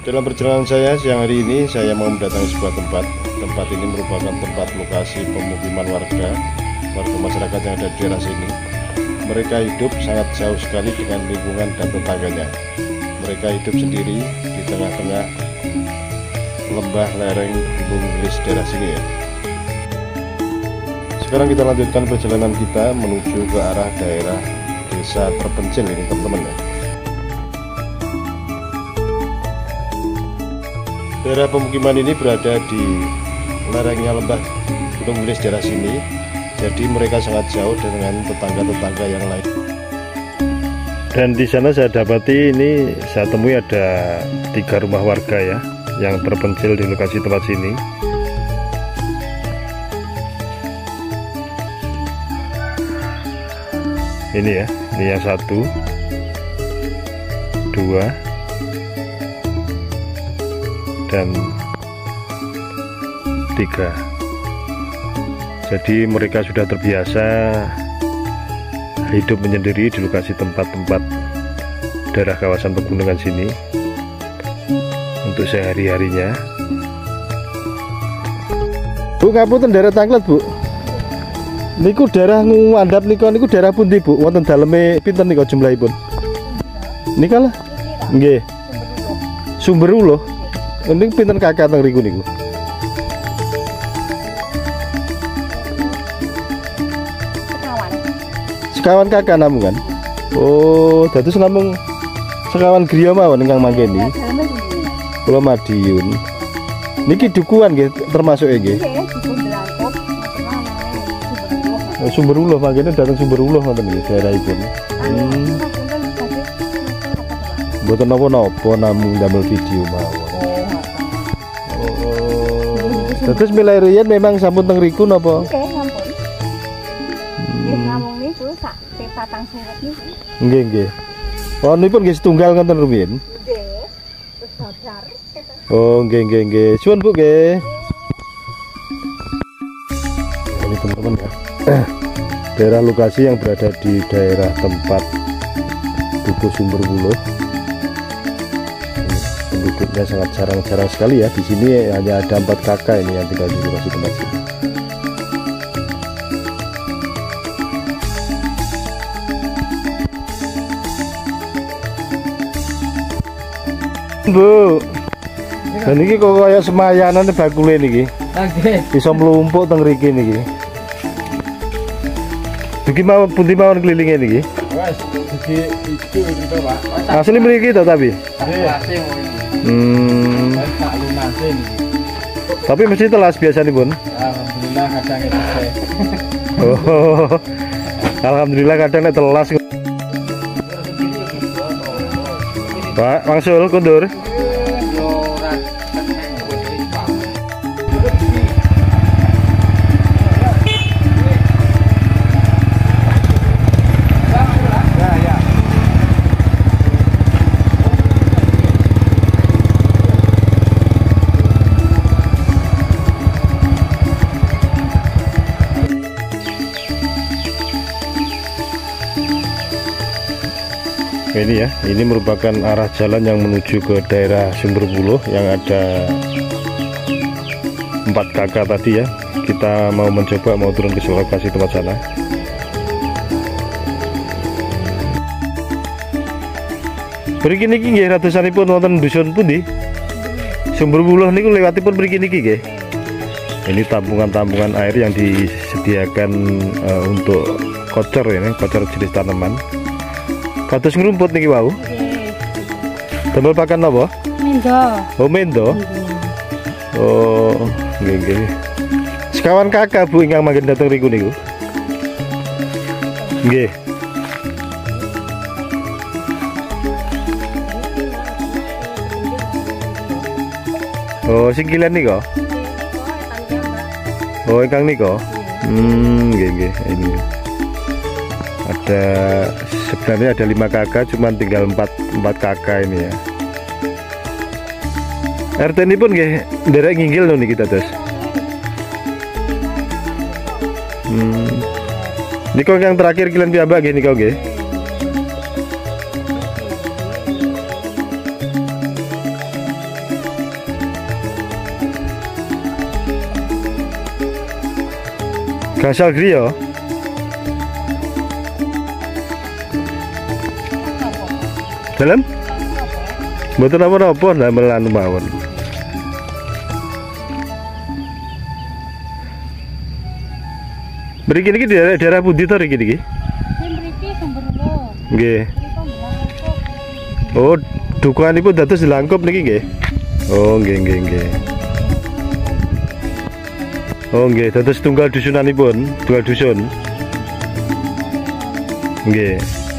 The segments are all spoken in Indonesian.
Dalam perjalanan saya siang hari ini, saya mau mendatangi sebuah tempat. Tempat ini merupakan tempat lokasi pemukiman warga masyarakat yang ada di daerah sini. Mereka hidup sangat jauh sekali dengan lingkungan dan tetangganya. Mereka hidup sendiri di tengah-tengah lembah lereng Gunung Wilis daerah sini ya. Sekarang kita lanjutkan perjalanan kita menuju ke arah daerah desa terpencil ini teman-teman ya. Daerah pemukiman ini berada di lerengnya lembah Gunung Wilis daerah sini, jadi mereka sangat jauh dengan tetangga-tetangga yang lain. Dan di sana saya dapati ini, saya temui ada 3 rumah warga ya, yang terpencil di lokasi tempat sini. Ini ya, ini yang 1, 2, dan 3. Jadi mereka sudah terbiasa hidup menyendiri di lokasi tempat-tempat daerah kawasan pegunungan sini untuk sehari-harinya. Bu, ngapunten daerah Tanglet, Bu. Niku daerah ngandhap niku daerah pundi, Bu? Wonten daleme pinten niku jumlahipun? Nikalah. Nggih. Sumber Uluh. Ini pinten kakak teng riku niku? Sekawan kakak namun kan? Oh, dados namung sekawan griya mawon ingkang mangkeni. Kula Madiun. Niki dukuhan nggih termasuk nggih. Sumber Uluh mangkene dateng Sumber Uluh ngoten nggih daerahipun. Mboten napa-napa namung damel video mawon. Terus milai riyen memang sampun teng riku napa? Nggih, sampun. Nggih, namung niku sak patang seret niku. Nggih, nggih. Oh, nipun nggih setunggal ngoten rumiyin? Nggih. Terus babar. Oh, nggih, nggih, nggih. Suwun Bu nggih. Ini teman-teman ya. Daerah lokasi yang berada di daerah tempat Dukuh Sumber Uluh. Penduduknya sangat jarang-jarang sekali ya. Di sini hanya ada 4 kakak ini yang tinggal di lokasi tempat sini. Bu, dan ini kok kayak semayanan bakule niki. Bisa melumpuk teng riki niki. Dugi mau pundi mawon kelilingnya niki. Wes, dugi itu Pak. Asli mriki to tapi. Tapi mesti telas biasa nih Bun. Alhamdulillah kadang itu. Oh, alhamdulillah kadang telas. Pak, Mangsul kundur. Ini ya, ini merupakan arah jalan yang menuju ke daerah Sumber Uluh yang ada 4 kakak tadi ya. Kita mau mencoba mau turun ke lokasi tempat sana. Mriki niki nggih ratusanipun wonten dusun pundi? Sumber Uluh niku lewatipun mriki niki nggih. Ini tampungan-tampungan air yang disediakan untuk kocor ya, kocor jenis tanaman. Kados ngrumput niki wau. Damel pakan napa? Mendo. Oh, mendo. Oh, nggih nggih. Sekawan kakak Bu ingkang manggen dateng riku niku. Nggih. Oh, singkilan nika. Oh, ingkang nika. Nggih nggih. Ini ada sebenarnya ada 5 kakak, cuman tinggal 4 kakak ini ya. RT ini pun nggih nderek nginggil lho niki dados. Niko yang terakhir kalian piyambak nggih niko nggih. Gangsal griya. Dalam? Mboten apa-apa damelan mawon. Mriki niki daerah pundi to mriki niki? Mriki Sumberlo. Nggih. Mriko Belangkop. Oh, dukunganipun dados dilangkup niki nggih. Oh, nggih. Oh, nggih, dados tunggal dusunanipun, tunggal dusun. Nggih.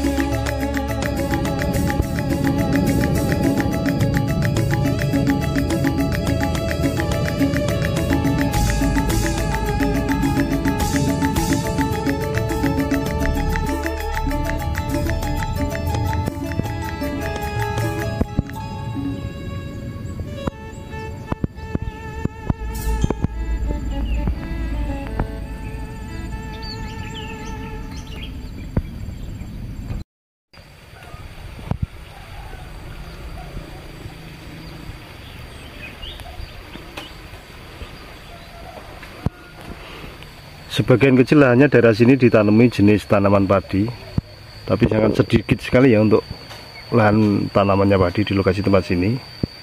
Sebagian kecil lahannya daerah sini ditanami jenis tanaman padi, tapi sangat sedikit sekali ya untuk lahan tanamannya padi di lokasi tempat sini.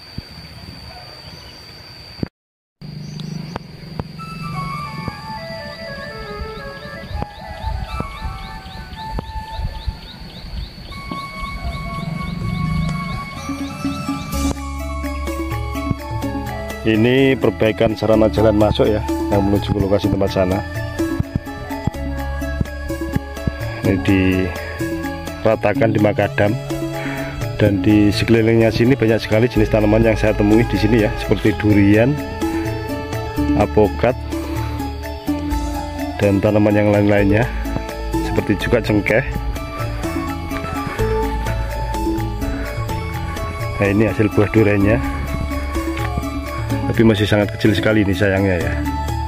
Ini perbaikan sarana jalan masuk ya, yang menuju ke lokasi tempat sana. Ini diratakan di makadam, dan di sekelilingnya sini banyak sekali jenis tanaman yang saya temui di sini ya, seperti durian, apokat, dan tanaman yang lain-lainnya, seperti juga cengkeh. Nah, ini hasil buah duriannya, tapi masih sangat kecil sekali ini sayangnya ya.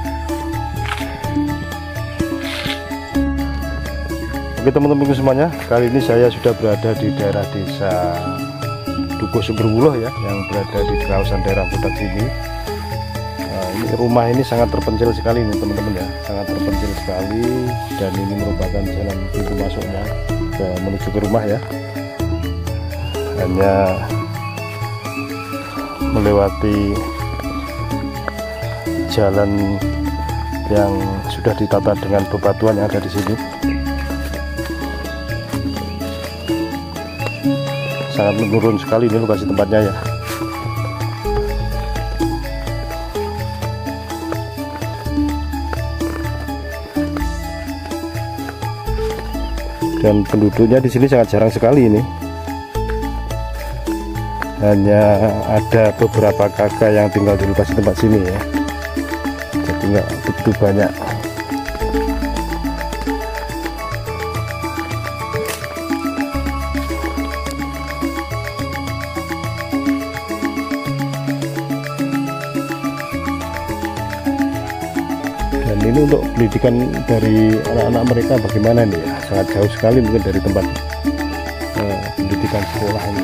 Oke teman-teman semuanya, kali ini saya sudah berada di daerah desa Dukuh Sumberwuluh ya, yang berada di kawasan daerah Putat sini. Nah, ini rumah ini sangat terpencil sekali nih teman-teman ya, sangat terpencil sekali, dan ini merupakan jalan pintu masuknya menuju ke rumah ya. Hanya melewati jalan yang sudah ditata dengan bebatuan yang ada di sini. Sangat menurun sekali ini lokasi tempatnya ya. Dan penduduknya di sini sangat jarang sekali ini. Hanya ada beberapa kakak yang tinggal di lokasi tempat sini ya. Jadi nggak begitu banyak. Dan ini untuk pendidikan dari anak-anak mereka bagaimana nih ya, sangat jauh sekali mungkin dari tempat pendidikan sekolah ini.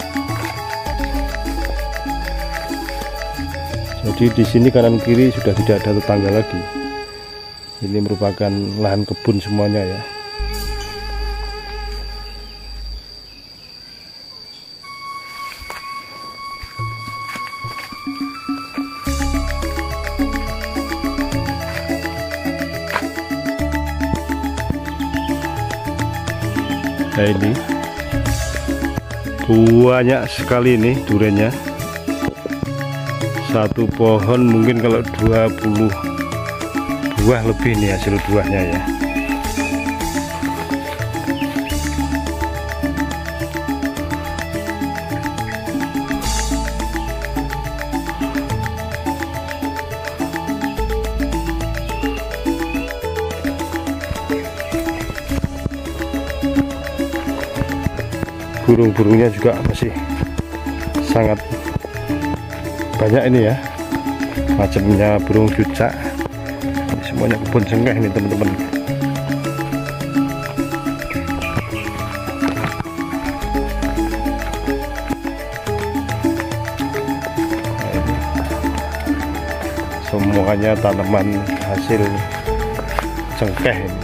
Jadi di sini kanan kiri sudah tidak ada tetangga lagi. Ini merupakan lahan kebun semuanya ya. Nah ini banyak sekali ini duriannya. Satu pohon mungkin kalau 20 buah lebih nih hasil buahnya ya. Burung-burungnya juga masih sangat banyak ini ya, macamnya burung cucak. Ini semuanya kebun cengkeh ini teman-teman. Semuanya tanaman hasil cengkeh ini.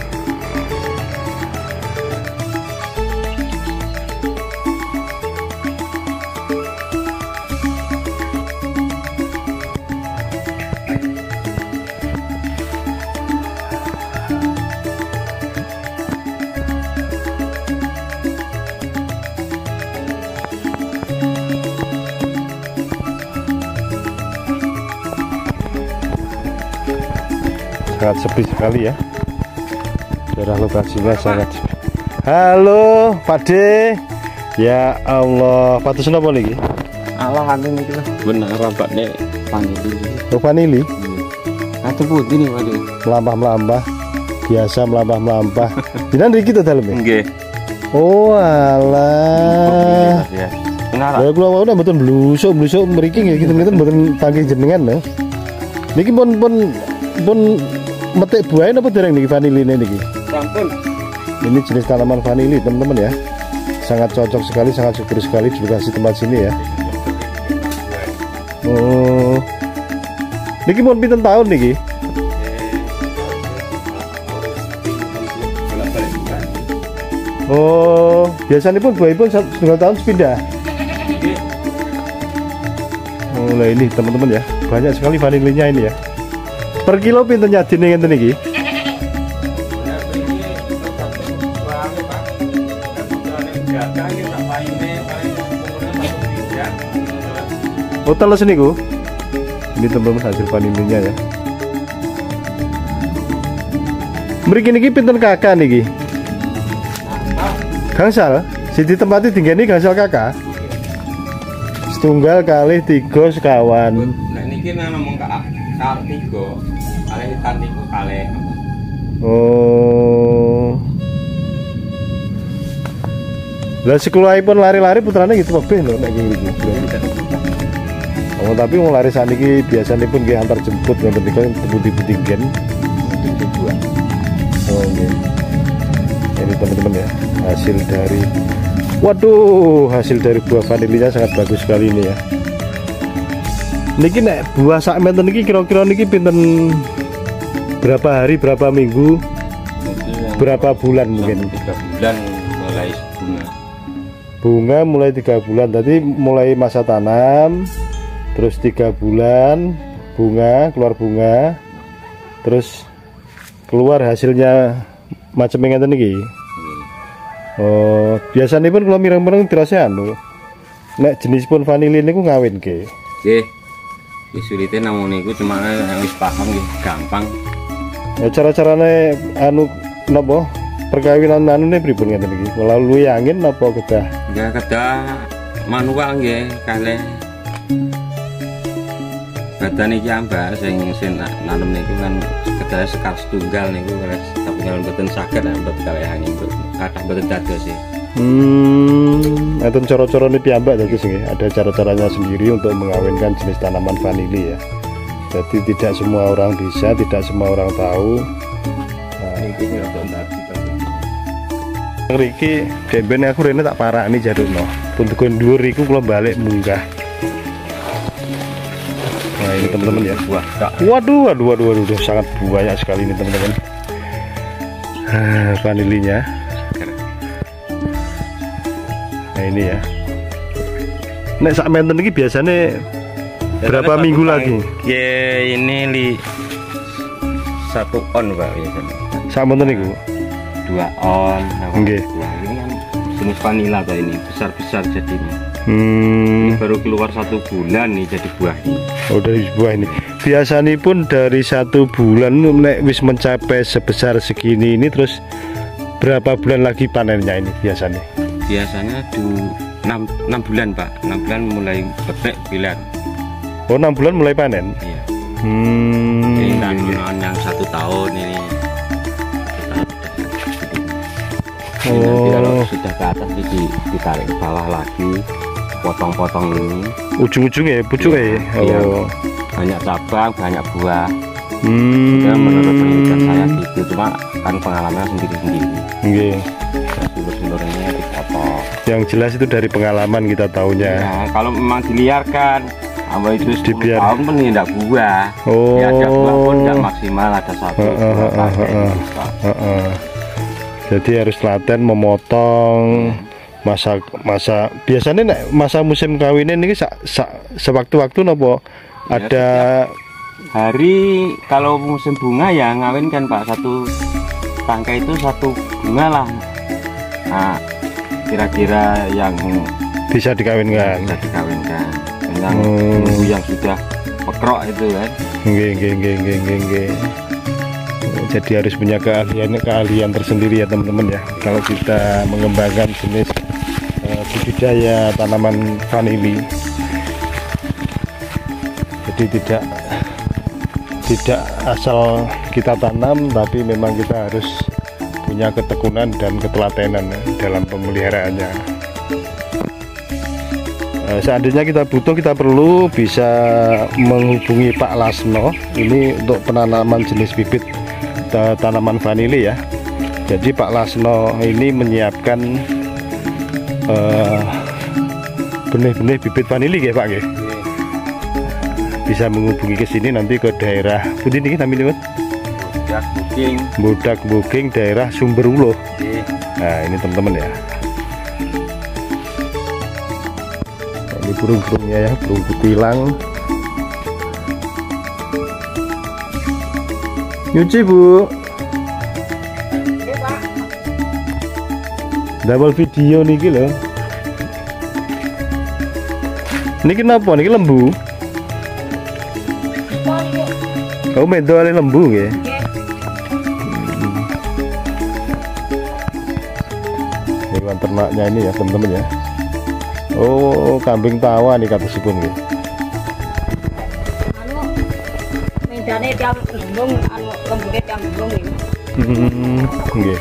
Sangat sepi sekali ya. Daerah lokasinya sangat sepi. Halo Pak De. Ya Allah, patus napa niki? Allah anu niki lho. Bener rapatne panili. Oh vanili. Atuh putih nih waduh. Melampah-melampah. Biasa melampah-melampah. Jenengan niki to dalem? Nggih. Oh alah. Ya. Benar. Ya kula wau mboten blusuk mriki nggih kinten-kinten mboten panggih jenengan lho. Niki pun metik buahnya apa dereng niki vaniline niki? Sampun. Ini jenis tanaman vanili teman-teman ya. Sangat cocok sekali, sangat subur sekali di lokasi tempat sini ya. Oh. Niki pun pinten tahun niki? Oh, biasanya pun buahipun 1,5 tahun sepindah. Oh, lah ini teman-teman ya. Banyak sekali vanilinya ini ya. Per kilo pinten nyadine ngenten iki? Oh, teles niku. Ini teman-teman hasil vanilinya ya. Mriki niki pinten kakak niki? Gangsal, siji tempati dinggeni gangsal kakak. Setunggal kali 3 sekawan. Nah niki namung kak 3. Kali hitam niku kali. Oh. Lah sekulahipun lari-lari putrane gitu kabeh lho nek iki. Oh tapi wong lari saniki biasanipun nggih antar jemput ngoten niku putih-putih gen. Oh nggih. Ini teman-teman ya, hasil dari hasil dari buah vanilinya sangat bagus sekali ini ya. Niki nek buah sak menten niki kira-kira niki pinten berapa hari, berapa minggu, berapa bulan mungkin? 3 bulan mulai bunga. Bunga mulai 3 bulan, tadi mulai masa tanam, terus 3 bulan bunga, keluar bunga, terus keluar hasilnya macam ngeten niki. Oh, biasanya pun kalau mireng-mireng dirasa anu. Nek jenis pun vanili niku ngawin ke. Nggih. Wis sulite namung niku cuma wis paham nggih, gampang. Ya cara-carane anu napa? Perkawinan anune pripun ngeten iki? Melalui angin napa kedah? Nggih kedah manual nggih kalih. Badan iki ambak sing nanem niku kan kedah sekar setunggal niku tapi kalau mboten saged mboten kalih angin kathah mboten dados sih. Enten cara-carane piyambak dadi nggih. Ada cara-caranya sendiri untuk mengawinkan jenis tanaman vanili ya. Jadi tidak semua orang bisa, tidak semua orang tahu. Niki mboten dadi. Ngriki demben aku rene tak parani jadukno. Pun tekan dhuwur iku kula balik munggah. Nah, ini teman-teman ya. Waduh, sangat banyak sekali ini teman-teman. Vanilinya. Nah, ini ya. Nek sak menten iki biasanya berapa minggu lagi? Ya ini 1 on Pak biasanya. Sak menten niku 2 on. Nggih. Ini kan jenis vanila Pak ini, besar-besar jadinya. Ini baru keluar 1 bulan nih jadi buah ini. Oh dari buah ini. Biasanya pun dari 1 bulan nek wis mencapai sebesar segini ini terus berapa bulan lagi panennya ini biasanya? Biasanya 6 bulan Pak. 6 bulan mulai petik bilan. Oh 6 bulan mulai panen? Iya. Ini tanaman yang 1 tahun ini. Oh. Nanti kalau sudah ke atas ditarik ke bawah lagi, potong-potong ini. Ujung-ujungnya, pucuk ya? Iya. Oh. Banyak cabang, banyak buah. Ya menurut penelitian saya gitu, cuma kan pengalaman sendiri-sendiri. Nggih. Sumber-sumber ini dipotong. Yang jelas itu dari pengalaman kita tahunya. Nah, kalau memang diliarkan, Apa itu 10 Dibiar. tahun pun tidak buah. Oh. Ya ada buah pun nggak maksimal, ada satu dua pakai gitu. Heeh. Jadi harus telaten memotong masa biasanya nek masa musim kawinin ini sewaktu-waktu nopo Ya, ada hari kalau musim bunga ya ngawin kan Pak, satu tangkai itu satu bunga lah. Nah, kira-kira yang bisa dikawinkan. bisa dikawinkan dengan nunggu yang sudah pekrok itu kan. Nggih. Jadi harus punya keahlian tersendiri ya teman-teman ya. Kalau kita mengembangkan jenis budidaya tanaman vanili, jadi tidak asal kita tanam, tapi memang kita harus punya ketekunan dan ketelatenan dalam pemeliharaannya. Seandainya kita butuh, kita perlu bisa menghubungi Pak Lasno ini untuk penanaman jenis bibit tanaman vanili ya. Jadi Pak Lasno ini menyiapkan benih-benih bibit vanili ya Pak ya. Bisa menghubungi ke sini nanti ke daerah pundi niki namanya Bodak Booking daerah Sumberwuluh. Nah ini teman-teman ya. Nah, ini burung-burungnya ya, burung kutilang. Nyuci Bu. Double video niki lho. Niki napa niki lembu? Oh, medo ale lembu nggih. Hewan ternaknya ini ya teman-teman ya. Oh, kambing tawa nih kata sipun nggih. Medane tiang lembung, lembune tiang lembung iki. Nggih.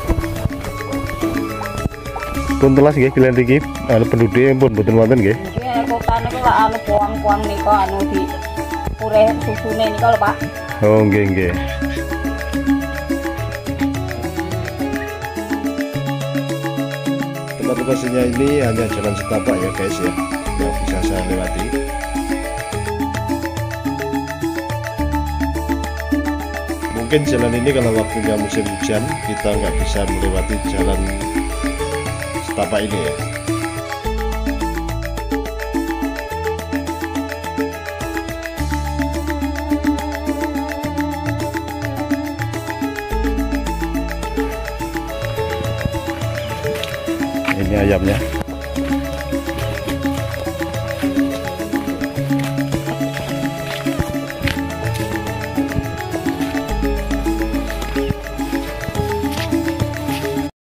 Pun telas nggih kalian iki penduduknya pun mboten wonten nggih. Nggih, kotane kok lak puang-puang nika di pure susune nika lho Pak. Oh, nggih. Tempat lokasinya ini hanya jalan setapak ya guys ya, yang bisa saya lewati. Mungkin jalan ini kalau waktunya musim hujan kita nggak bisa melewati jalan setapak ini ya. Ini ayamnya.